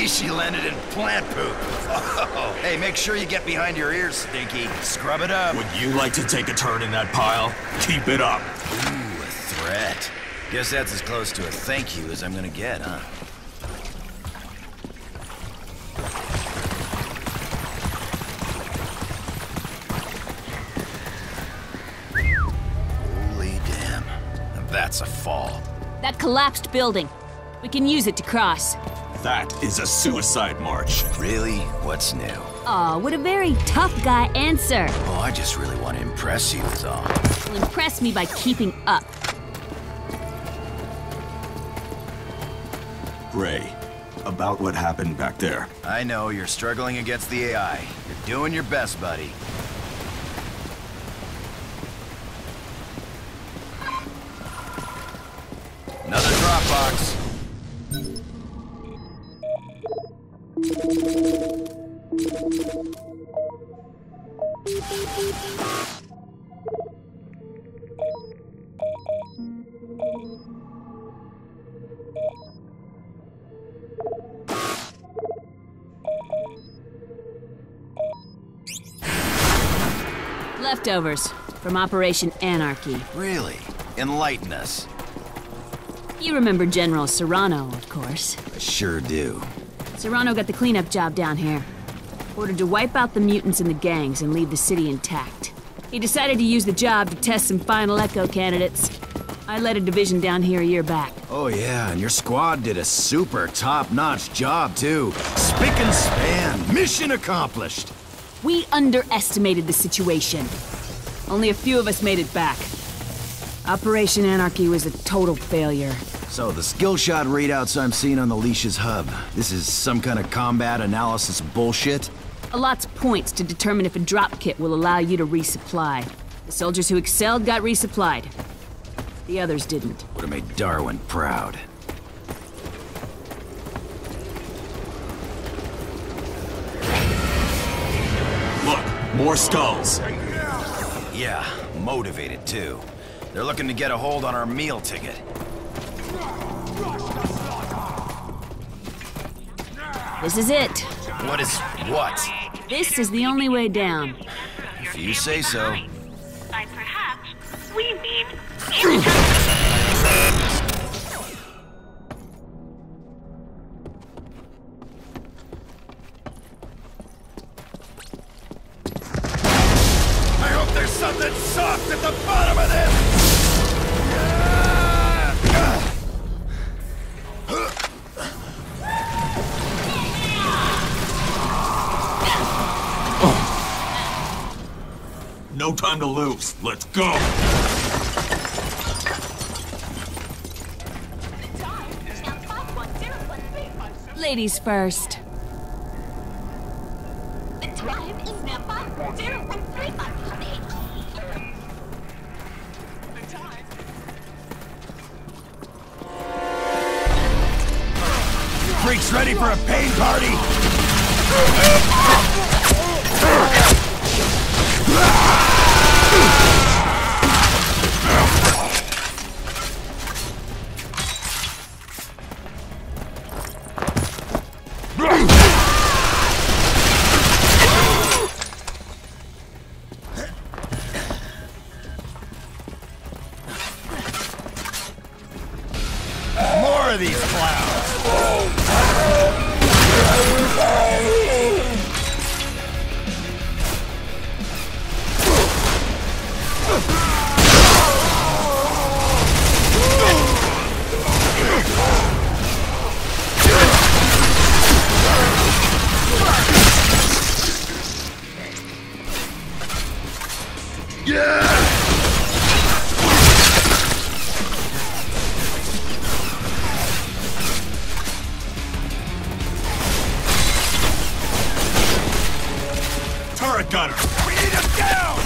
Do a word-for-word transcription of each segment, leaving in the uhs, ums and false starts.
least she landed in plant poop. Oh, hey, make sure you get behind your ears, Stinky. Scrub it up. Would you like to take a turn in that pile? Keep it up. Ooh, a threat. Guess that's as close to a thank you as I'm gonna get, huh? Holy damn. That's a fall. That collapsed building. We can use it to cross. That is a suicide march. Really? What's new? Aw, what a very tough guy answer. Oh, I just really want to impress you is all. Well, impress me by keeping up. Ray, about what happened back there. I know, you're struggling against the A I. You're doing your best, buddy. Another Dropbox. Leftovers from Operation Anarchy. Really? Enlighten us. You remember General Serrano, of course. I sure do. Serrano got the cleanup job down here. Ordered to wipe out the mutants and the gangs and leave the city intact. He decided to use the job to test some final Echo candidates. I led a division down here a year back. Oh yeah, and your squad did a super top-notch job too. Spick and span. Mission accomplished. We underestimated the situation. Only a few of us made it back. Operation Anarchy was a total failure. So the skill shot readouts I'm seeing on the Leash's hub, this is some kind of combat analysis bullshit? A lot's points to determine if a drop kit will allow you to resupply. The soldiers who excelled got resupplied. The others didn't. Would have made Darwin proud. Look, more skulls. Yeah, motivated too. They're looking to get a hold on our meal ticket. This is it. What is what? This is the only way down. If you say so. By perhaps, we mean I hope there's something soft at the bottom of this! No time to lose. Let's go. Ladies first. the time is now five one zero one three five, honey. Freaks ready for a pain party? More of these clowns! Turret gunner! We need him down!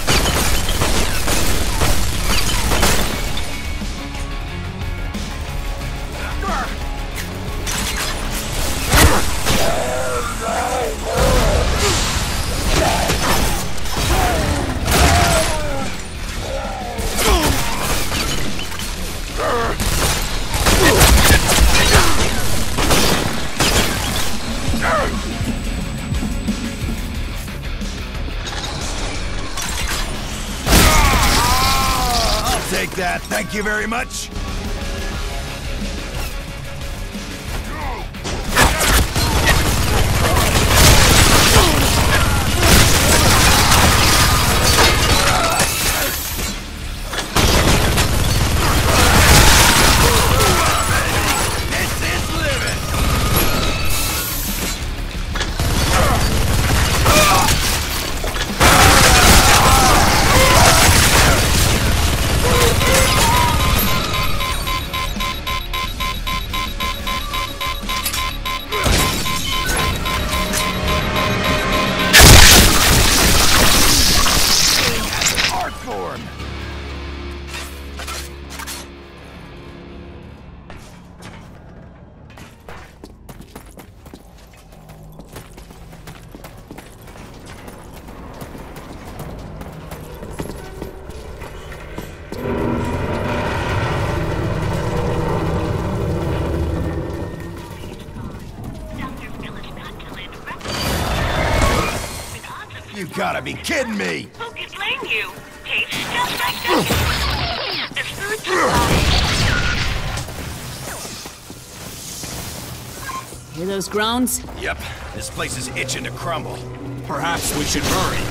take that. Thank you very much. You gotta be kidding me! Who could blame you? Tastes just like that. The food supply. Hear those groans? Yep, this place is itching to crumble. Perhaps we should hurry.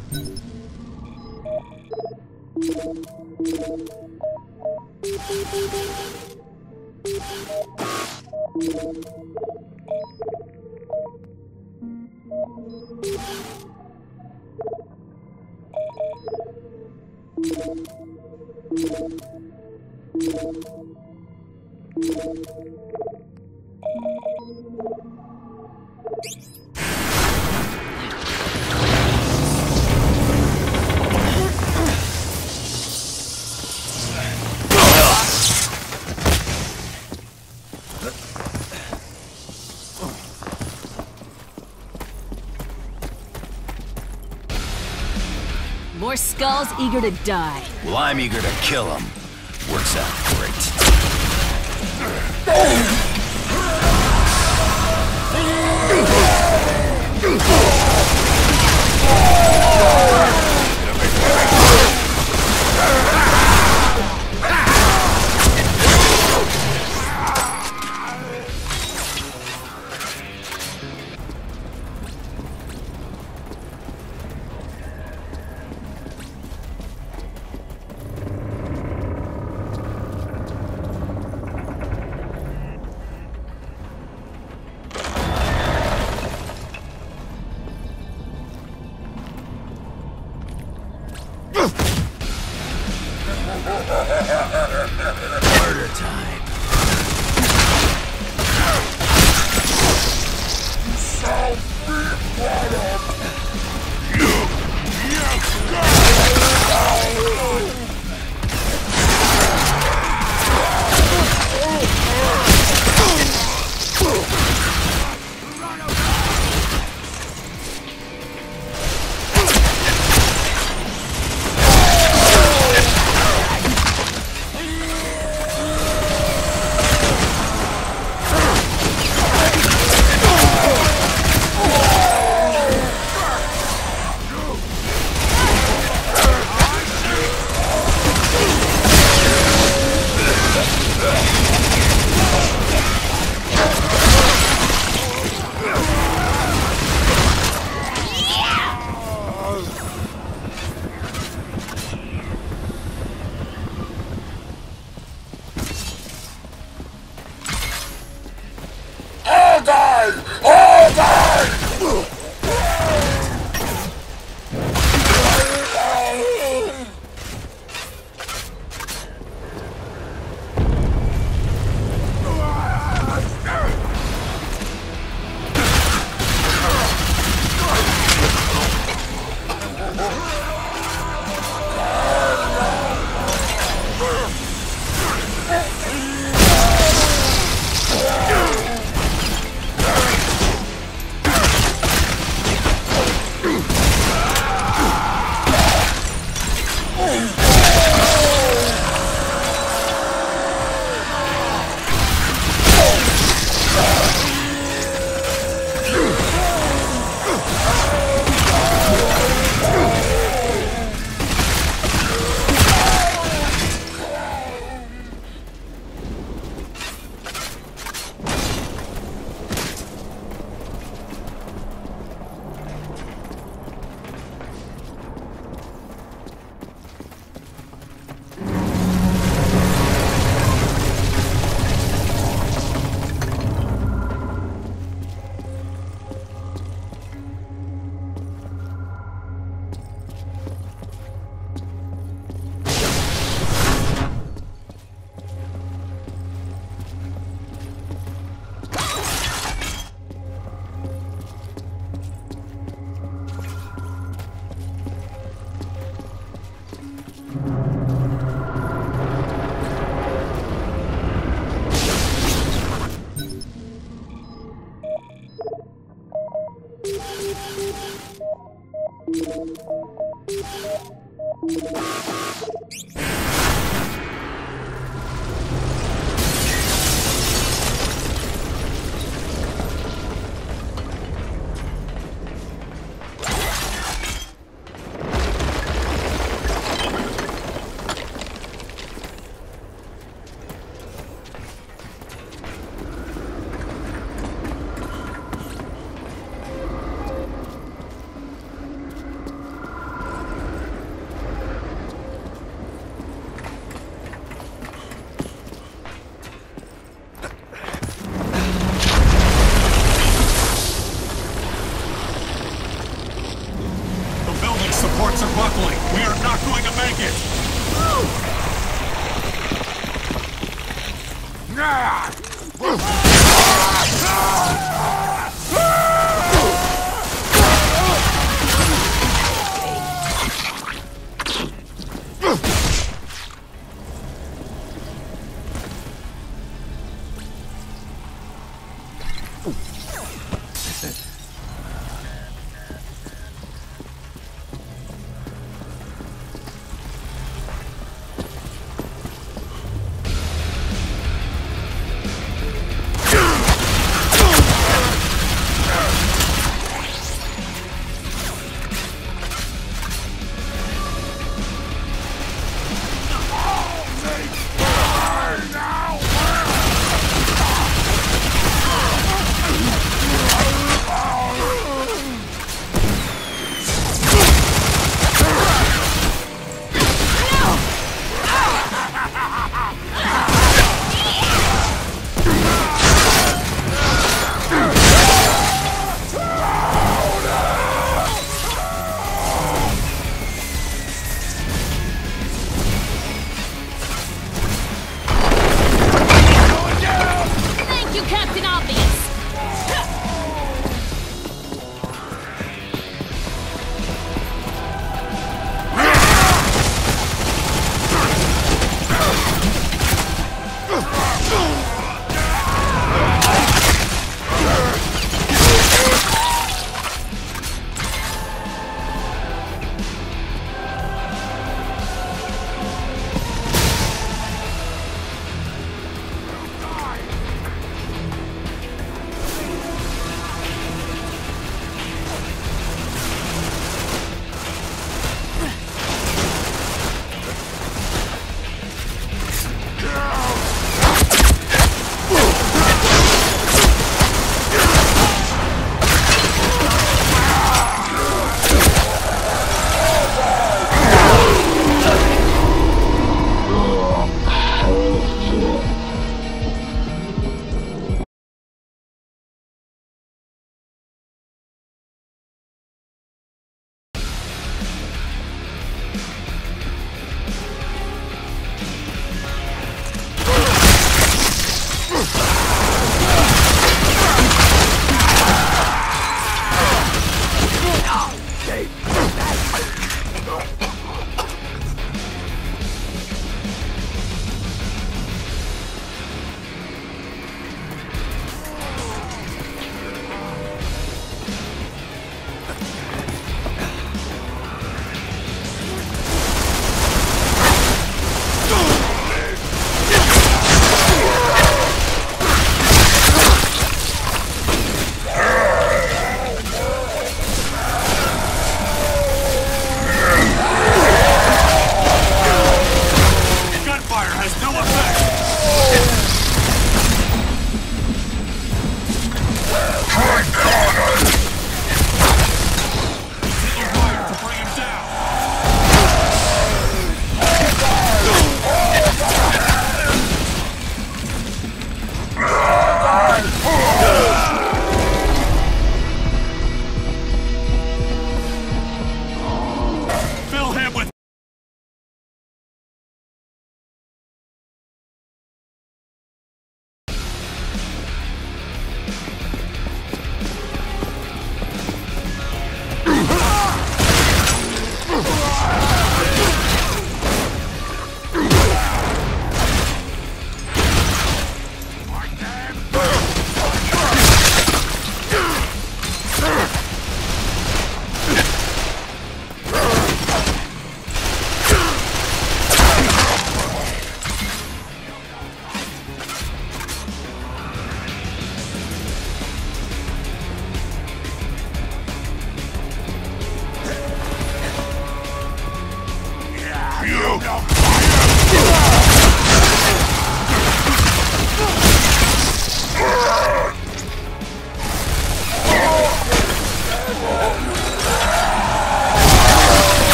More skulls eager to die. Well, I'm eager to kill them. Works out great. Supports are buckling. We are not going to make it.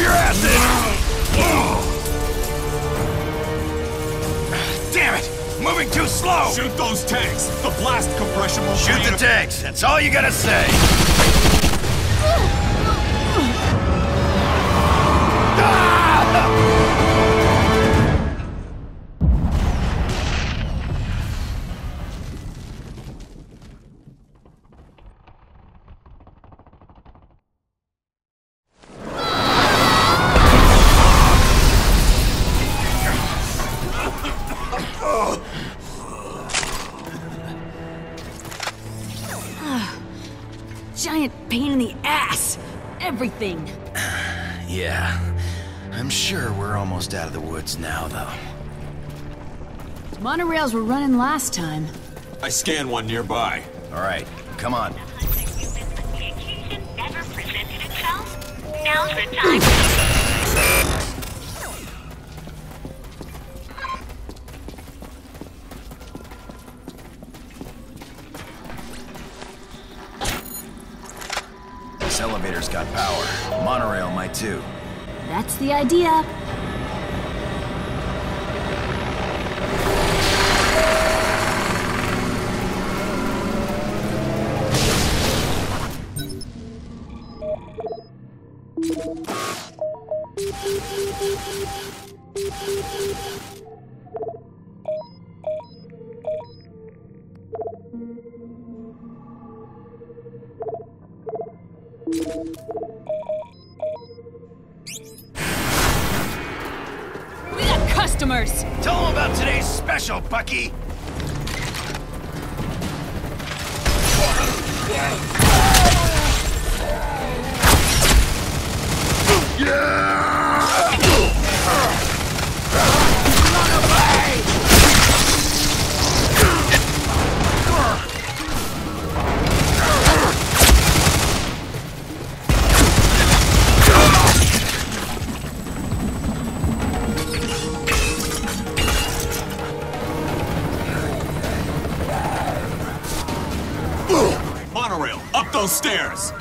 your asses! Damn it! Moving too slow! Shoot those tanks! The blast compression will Shoot create the a- tanks! That's all you gotta say! Giant pain in the ass. Everything. Yeah. I'm sure we're almost out of the woods now, though. Monorails were running last time. I scanned one nearby. Alright, come on. The occasion never presented itself. Now's the time. This elevator's got power. Monorail might too. That's the idea. We got customers! Tell them about today's special, Bucky! Monorail, up those stairs!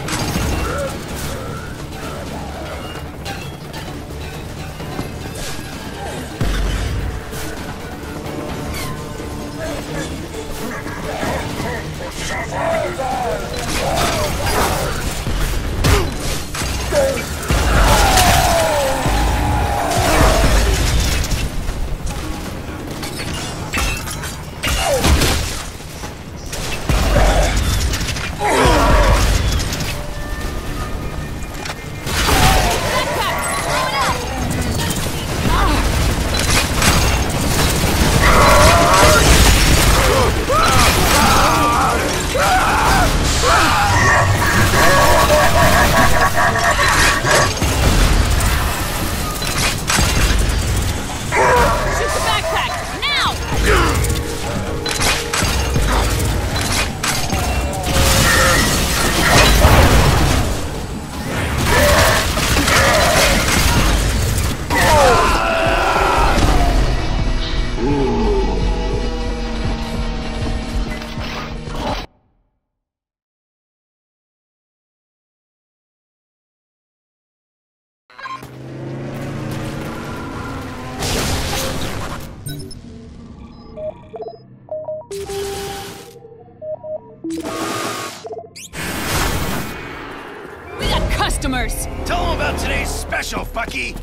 We got customers! Tell them about today's special, Bucky!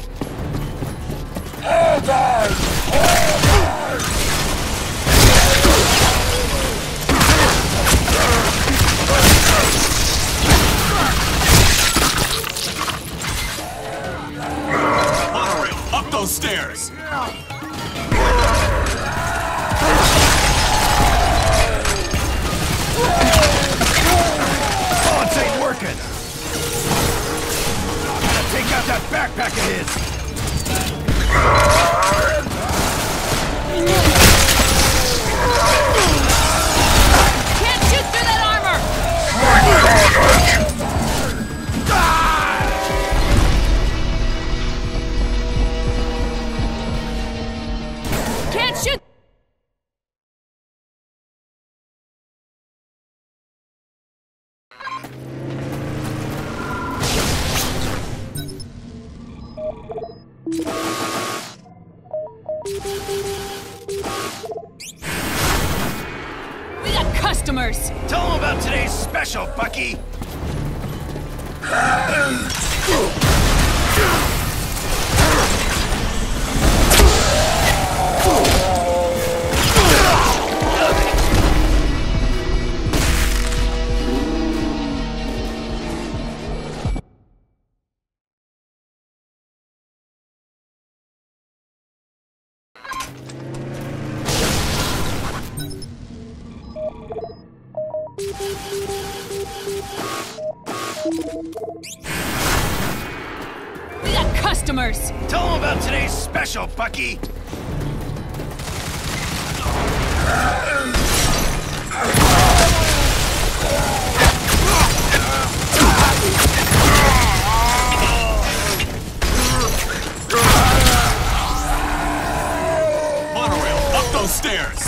Monorail, up those stairs! Bullets ain't working! Gotta take out that backpack of his! Can't shoot through that armor! Can't shoot! We got customers! Tell them about today's special, Bucky! We got customers! Tell them about today's special, Bucky! Monorail, up those stairs!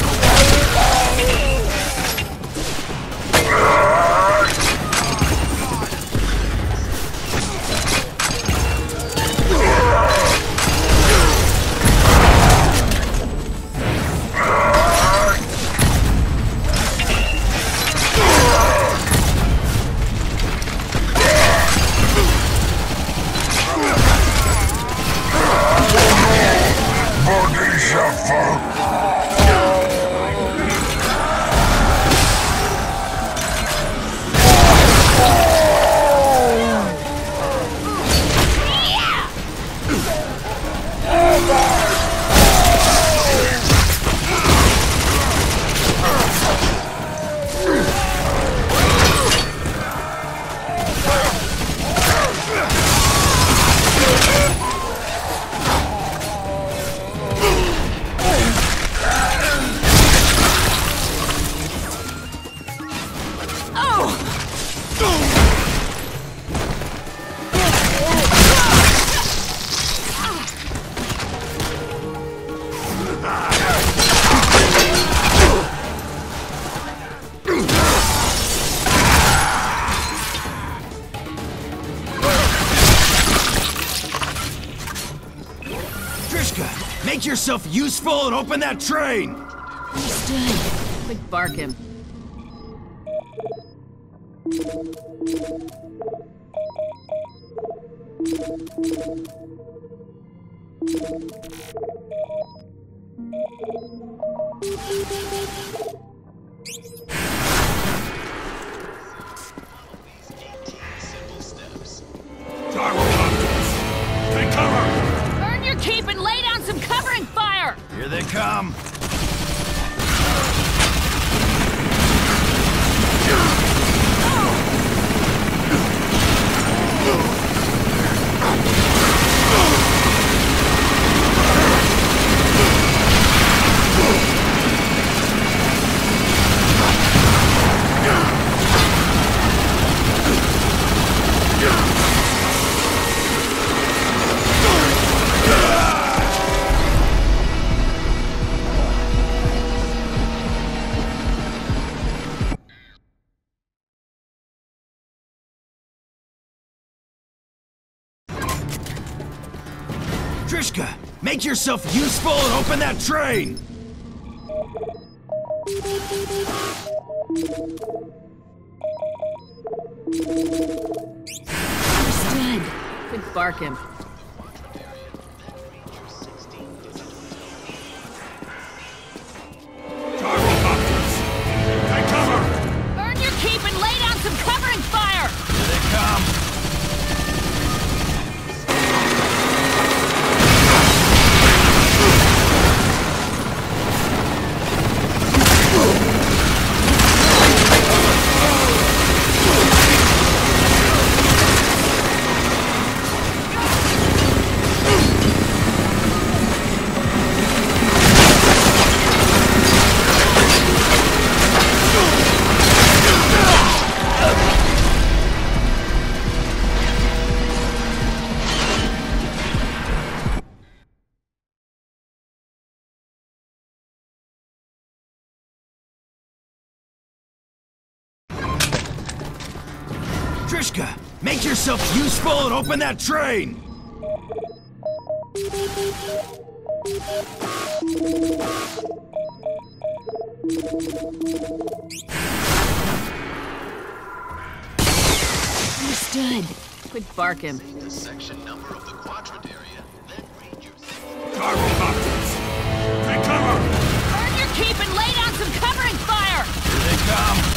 Make yourself useful and open that train! Understood. Quick bark him. Take cover! Earn your keep and lay down some covering fire! Here they come! Trishka, make yourself useful and open that train! Understood. Quick bark him. Gyrocopters! Take cover! Earn your keep and lay down some covering fire! Here they come! Trishka, make yourself useful and open that train! Understood. Quit barking. The section number of the quadrant area, then read your Cargo boxes! Take cover! Earn your keep and lay down some covering fire! Here they come.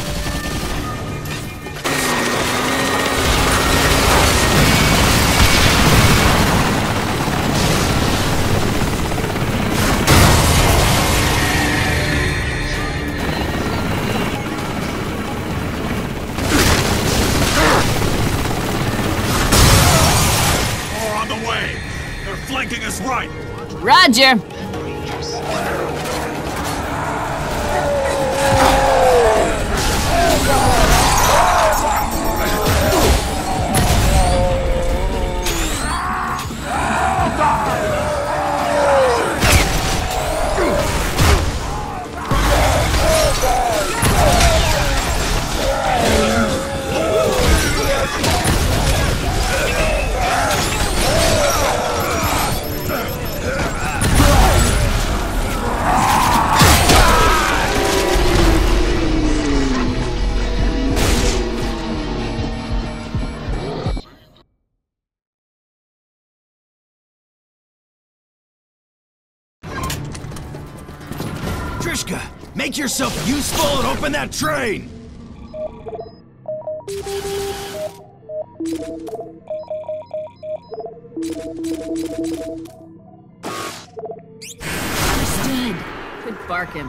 Flanking us right! Roger! Trishka, make yourself useful and open that train! Understood. Quit barking.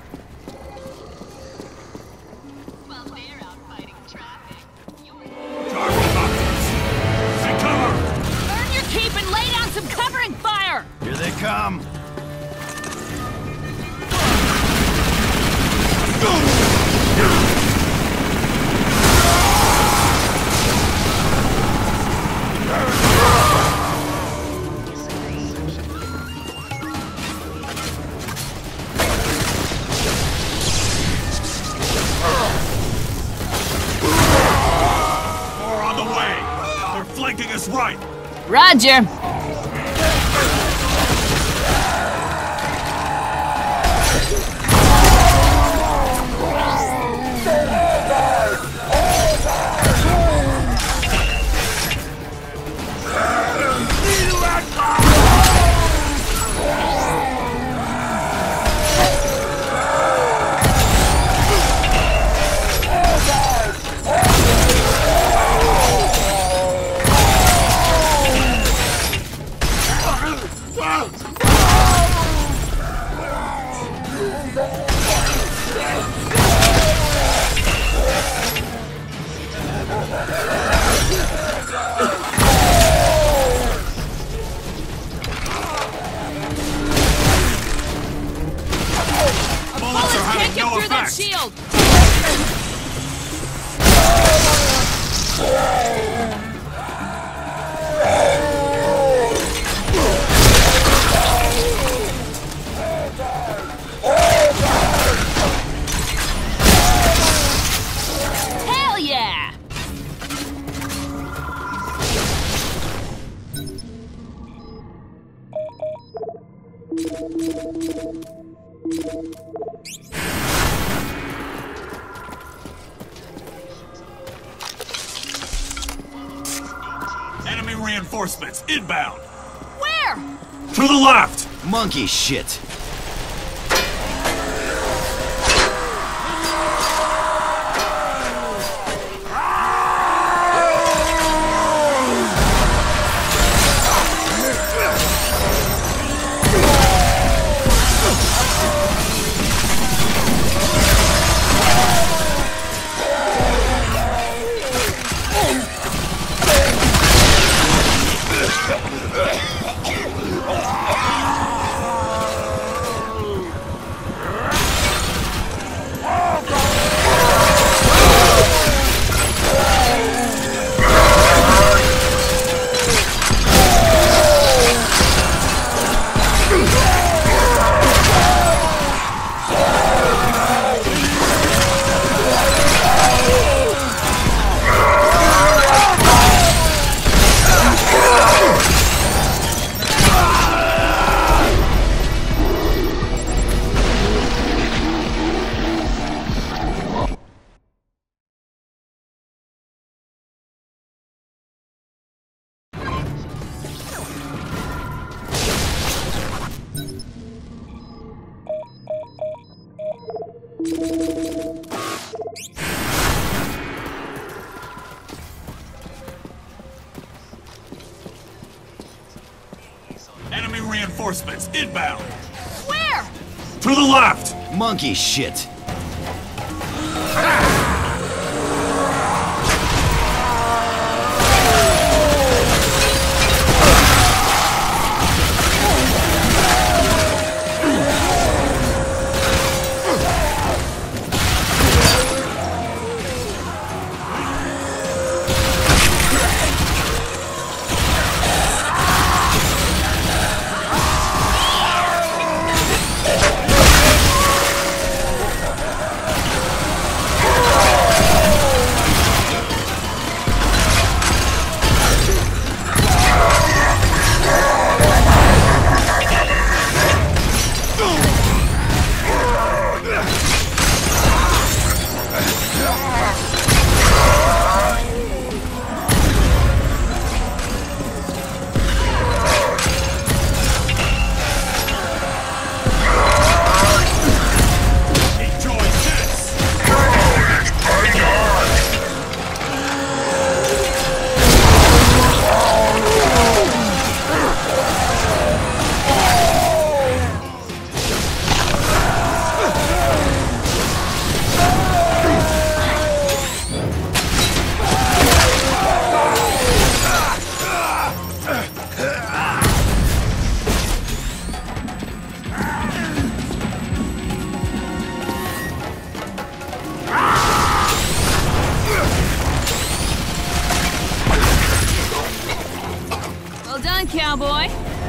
While they're out fighting traffic, you're... Cargo boxes! Take cover! Earn your keep and lay down some covering fire! Here they come. More on the way! They're flanking us right! Roger! Bullets are having no Through that effect! shield! Hell yeah! Enemy reinforcements inbound! Where? To the left! Monkey shit. reinforcements inbound. Where? To the left. Monkey shit. Well done, cowboy.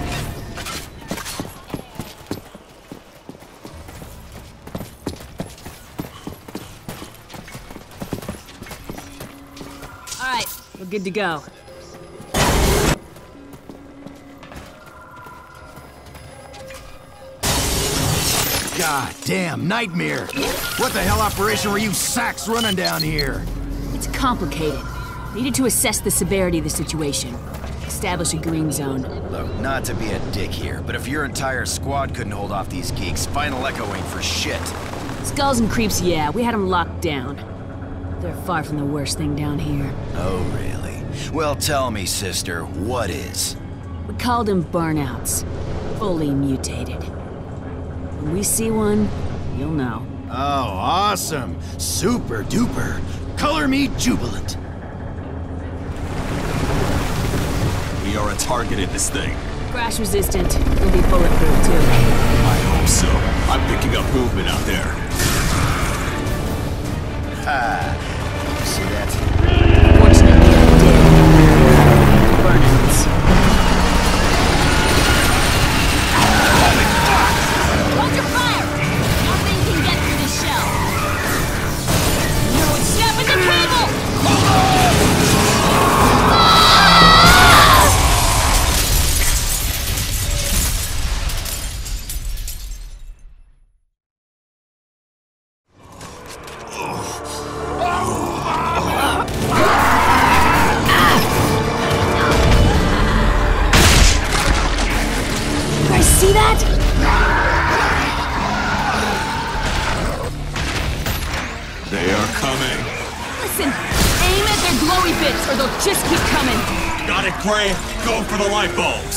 All right, we're good to go. God damn, nightmare! What the hell operation were you sacks running down here? It's complicated. Needed to assess the severity of the situation. Establish a green zone. Look, not to be a dick here, but if your entire squad couldn't hold off these geeks, Final Echo ain't for shit. Skulls and creeps, yeah, we had them locked down. They're far from the worst thing down here. Oh, really? Well, tell me, sister, what is? We called them burnouts. Fully mutated. When we see one, you'll know. Oh, awesome! Super duper! Color me jubilant! We are a target in this thing. Crash resistant. We'll be bulletproof, too. I hope so. I'm picking up movement out there. Ha! You see that? Fortunately, I did. Burnouts. Hold your fire! Nothing can get through the shell. No, step in the cable! See that? They are coming. Listen, aim at their glowy bits or they'll just keep coming. Got it, Gray. Go for the light bulbs.